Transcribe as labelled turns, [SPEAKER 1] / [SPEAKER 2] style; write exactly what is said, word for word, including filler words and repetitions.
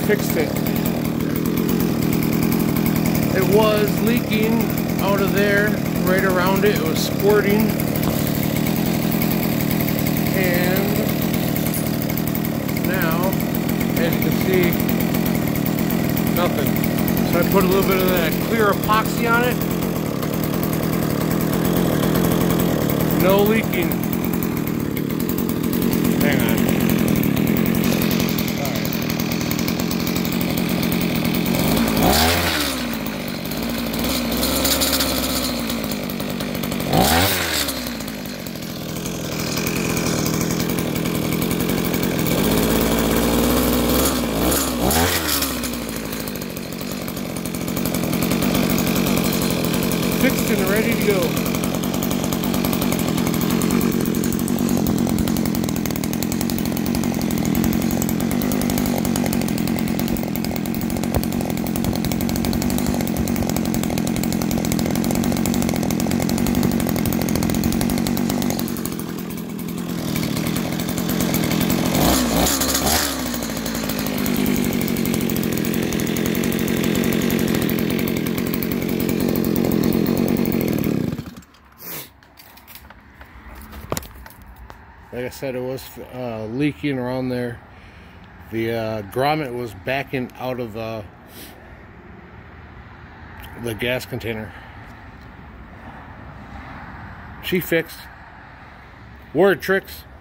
[SPEAKER 1] fixed it. It was leaking out of there, right around it. It was squirting. And now, as you can see, nothing. So I put a little bit of that clear epoxy on it. No leaking. Hang on. Fixed and ready to go. Like I said, it was uh, leaking around there. The uh, grommet was backing out of the, the gas container. She fixed. Word tricks.